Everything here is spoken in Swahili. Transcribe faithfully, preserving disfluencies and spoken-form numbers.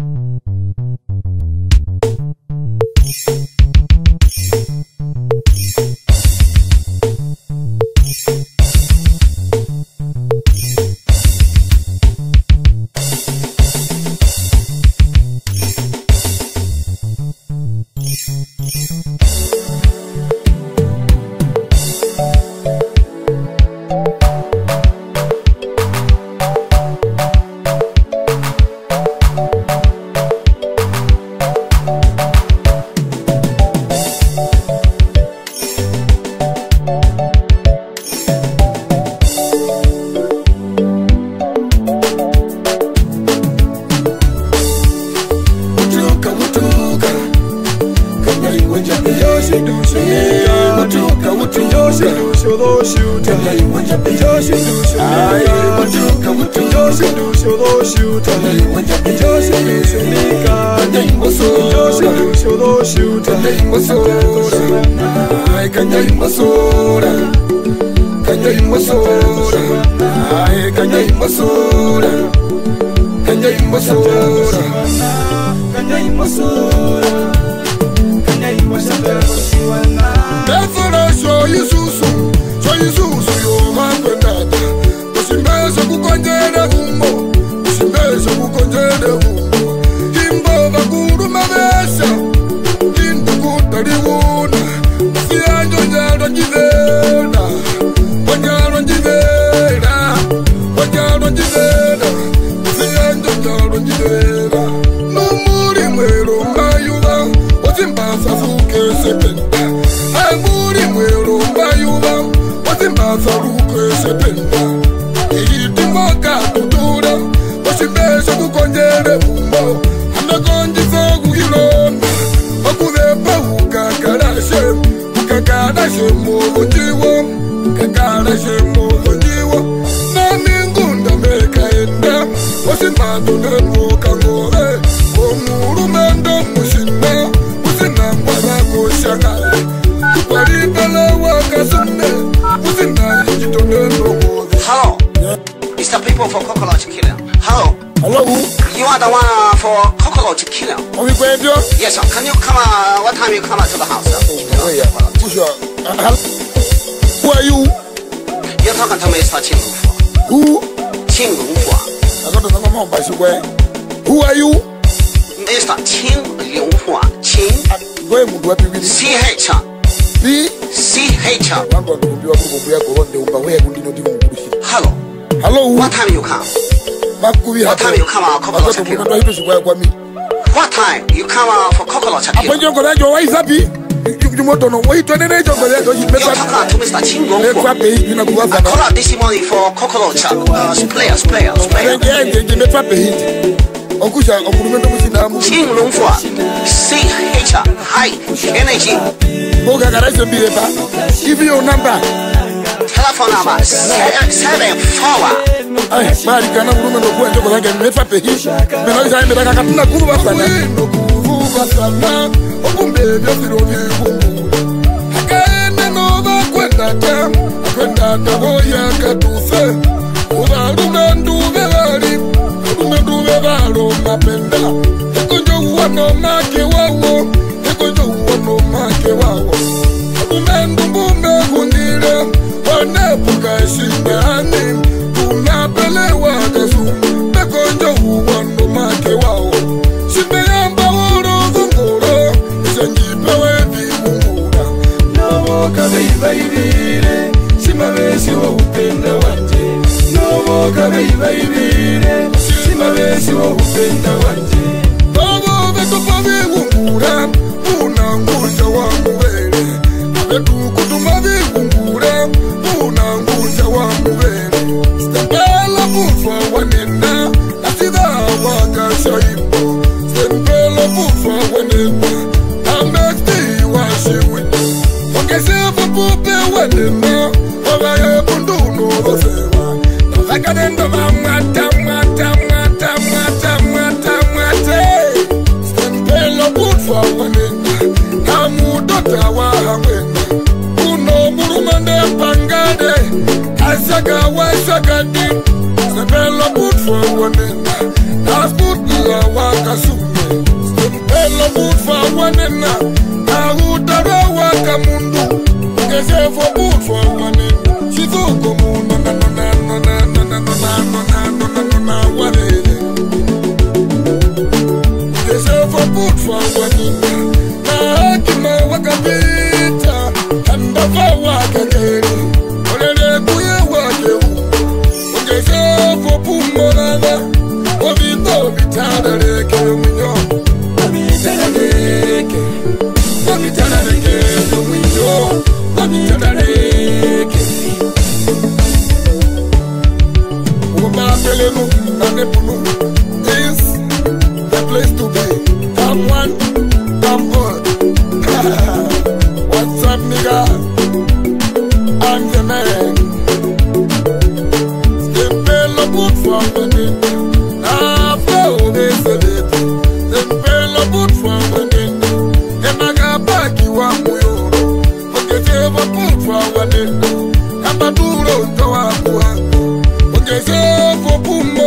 What time you come out for What time you come out for Coconut Chakila? When you're going to go, why is happy? You want to know why you turn it over? You talk to Mister Chingo. I call out this morning for Coconut Chakila. Players, players, players. Chinglongfua, C H high energy. Boga garage be give you your number. Telephone number seven four. Ay, mari kana mulume no kuenje ko ngene mefa pe hi. Me no isa me daga katuna kuba sana. No kuba sana. Okumbe bya biro ni kumu. Akaenda no ba kwenda tam. Kwenda taboya katuse. Uba rundu bebali. Rundu bebalo mapenda. Ekonjo uwano make wawo. Ekonjo uwano make wawo. Umendu mbumbe kundile. Wane puka shingani. Unapelewa kasu Mekonjo uwano make wao Shimeyamba uro zungura Isanjipewe viungura Nomo kabeiba ibire Simawesi wa upenda wanje Nomo kabeiba ibire Simawesi wa upenda wanje Nomo betupa viungura Unanguja wa mwere Betu kutuma viungura Unanguja wa mwere Stempela kufa wanena Asida waka shaimbo Stempela kufa wanena Amekti wa shiwi Wakesefa pupe wanena Wagaye punduno wasewa Nafaka nendo mamata mata mata mata mata mata Stempela kufa wanena Hamudota wa hamena Uno burumande pangade Asaka wa sakadi Stempela put for one. That's put the kasume Stempelo good for one and now Ahutara waka mundu Ngeze for good for one and Shizuko muna na na na na na na na na na na na na na warele Ngeze for good for one and Na hakima waka pita Handa fa waka kere Olele kuye wake Ngeze for pumorada Ovito vitara leke minyo Ovitara leke Ovitara leke minyo Ovitara leke Oma pelenu nanepunu This the place to be I'm one, I'm good What's up nigga I'm the man Stempelo good for me Amaduro, Joa, okay, so for Puma.